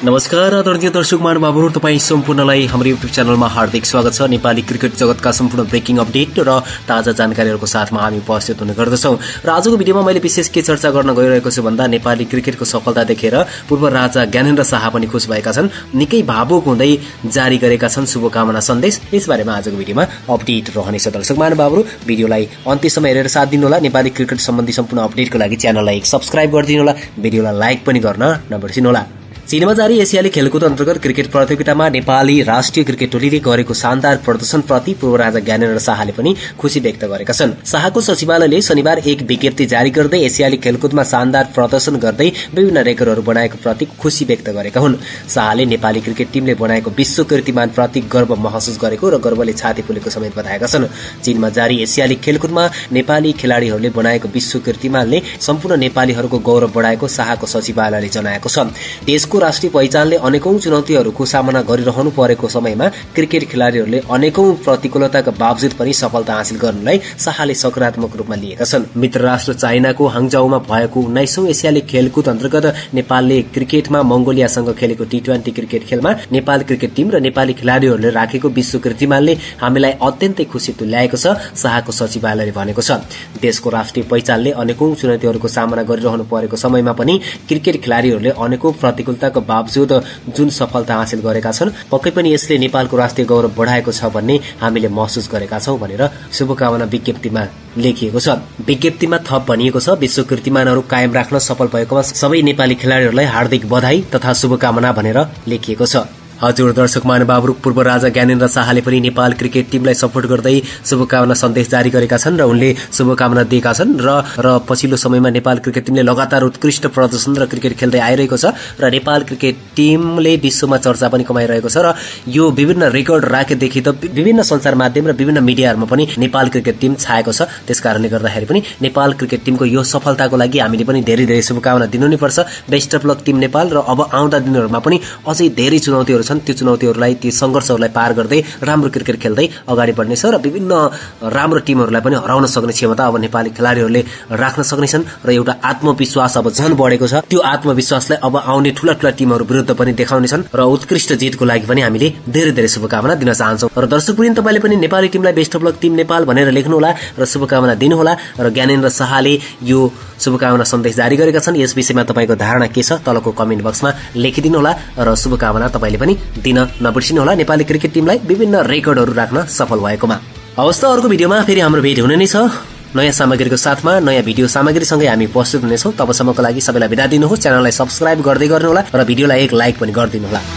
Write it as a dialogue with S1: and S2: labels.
S1: नमस्कार आदरणीय दर्शक महानुभावहरु, तपाई सम्पूर्णलाई हाम्रो युट्युब च्यानलमा हार्दिक स्वागत छ। नेपाली क्रिकेट जगतका सम्पूर्ण ब्रेकिङ अपडेट र ताजा जानकारीहरुको साथमा हामी उपस्थित हुने गर्दछौं। र आजको भिडियोमा मैले विशेष के चर्चा गर्न गइरहेको छु भन्दा नेपाली क्रिकेटको सफलता देखेर पूर्व राजा ज्ञानेन्द्र शाह पनि खुश भएका छन्। निकै भावुक हुँदै जारी गरेका छन् शुभकामना सन्देश। यसबारेमा आजको भिडियोमा अपडेट रहनेछ। दर्शक महानुभावहरु, भिडियोलाई अन्त्यसम्म हेरेर साथ दिनुहोला। नेपाली क्रिकेट सम्बन्धी सम्पूर्ण अपडेटको लागि च्यानललाई सब्स्क्राइब गरिदिनुहोला, भिडियोलाई लाइक पनि गर्न नबिर्सिनुहोला। चीनमा जारी एसियाली खेलकुद अन्तर्गत क्रिकेट प्रतियोगितामा नेपाली राष्ट्रिय क्रिकेट टोलीले गरेको शानदार प्रदर्शनप्रति पूर्व राजा ज्ञानेन्द्र शाहले पनि खुशी व्यक्त गरेका छन्। शाहको सचिवालयले शनिबार एक विज्ञप्ति जारी गर्दै एसियाली खेलकुदमा शानदार प्रदर्शन गर्दै विभिन्न रेकर्डहरू बनाएको प्रति खुशी व्यक्त गरेका हुन्। शाहले नेपाली क्रिकेट टिमले बनाएको विश्व कीर्तिमान प्रति गर्व महसुस गरेको र गर्वले छाती फुलेको समेत बताएका छन्। चीनमा जारी एसियाली खेलकुदमा नेपाली खेलाड़ीहरूले बनाएको विश्व कीर्तिमानले सम्पूर्ण नेपालीहरूको गौरव बढाएको शाहको सचिवालयले जनाएको छ। देशको राष्ट्रिय पहिचानले अनेकौं चुनौतीहरूको सामना गरिरहनु परेको समयमा क्रिकेट खेलाड़ीहरूले अनेकौं प्रतिकूलताका बावजुद पनि सफलता हासिल गर्नलाई शाहले सकारात्मक रूपमा लिएका छन्। मित्र राष्ट्र चाइनाको हाङजाउमा भएको 19औं एसियाली खेलकुद अन्तर्गत नेपालले क्रिकेटमा मंगोलियासँग खेलेको टी20 क्रिकेट खेलमा नेपाल क्रिकेट टिम र नेपाली खेलाड़ीहरूले राखेको विश्व कीर्तिमानले हामीलाई अत्यन्तै खुशी तुल्याएको छ, शाहको सचिवालयले भनेको छ। देशको राष्ट्रिय पहिचानले अनेकौं चुनौतीहरूको सामना गरिरहनु परेको समयमा पनि क्रिकेट खेलाड़ीहरूले अनेकौं प्रतिकूलताको बावजुद जुन सफलता हासिल गरेका छन्, पक्कै पनि यसले नेपालको राष्ट्रिय गौरव बढाएको छ भन्ने हामीले महसुस गरेका छौं भनेर शुभकामना विज्ञप्तिमा लेखिएको छ। विज्ञप्तिमा थप भनिएको छ, विश्व कीर्तिमानहरू कायम राख्न सफल भएकोमा सबै नेपाली खेलाड़ीहरूलाई हार्दिक बधाई तथा शुभकामना भनेर लेखिएको छ। हजुर दर्शक महानुभावहरु, पूर्व राजा ज्ञानेन्द्र शाहले पनि नेपाल क्रिकेट टिमलाई सपोर्ट गर्दै शुभकामना सन्देश जारी गरेका छन् र उनले शुभकामना दिएका छन् र पछिल्लो समयमा नेपाल क्रिकेट टिमले लगातार उत्कृष्ट प्रदर्शन र क्रिकेट खेल्दै आइरहेको छ र नेपाल क्रिकेट टिमले विश्वमा चर्चा पनि कमाइरहेको छ र यो विभिन्न रेकर्ड राखेदेखि त विभिन्न सञ्चार माध्यम र विभिन्न मिडियाहरुमा पनि नेपाल क्रिकेट टिम छाएको छ। त्यसकारणले गर्दाखेरि पनि नेपाल क्रिकेट टिमको यो सफलताको लागि हामीले पनि धेरै धेरै शुभकामना दिनु नै पर्छ। Best of luck team Nepal. र अब आउँदा दिनहरुमा पनि अझै धेरै चुनौतीहरु छन्, त्यो चुनौतीहरूलाई ती संघर्षहरूलाई पार गर्दै राम्रो क्रिकेट खेल्दै अगाडि बढ्नेछ र विभिन्न राम्रो टिमहरूलाई पनि हराउन सक्ने क्षमता अब नेपाली खेलाड़ीहरूले राख्न सक्नेछन् र एउटा आत्मविश्वास अब झन बढेको छ। त्यो आत्मविश्वासलाई अब आउने ठूला ठूला टिमहरू विरुद्ध पनि देखाउनेछन् र उत्कृष्ट जितको लागि पनि हामीले धेरै धेरै शुभकामना दिन चाहन्छौं। र दर्शकवृन्द, तपाईले पनि नेपाली टिमलाई best of luck team Nepal भनेर लेख्नुहोला र शुभकामना दिनुहोला। र ज्ञानेन्द्र शाहले यो शुभकामना सन्देश जारी गरेका छन्, यस विषयमा तपाईको धारणा के छ तलको कमेन्ट बक्समा लेखिदिनुहोला र शुभकामना तपाईले पनि दिन नबिर्सिनुहोला नेपाली क्रिकेट टिमलाई विभिन्न रेकर्डहरू राख्न सफल भएकोमा। हवस् त, अर्को भिडियोमा फेरि हाम्रो भेट हुने नै छ। नयाँ सामग्रीको साथमा नयाँ भिडियो सामग्रीसँगै हामी उपस्थित हुनेछौं। तबसम्मको लागि सबैलाई बिदा दिनुहोस्। च्यानललाई सब्स्क्राइब गर्दै गर्नुहोला र भिडियोलाई एक लाइक पनि गरिदिनुहोला।